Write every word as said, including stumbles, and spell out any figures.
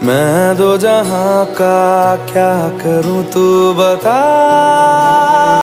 मैं दो जहां का क्या करूं तू बता।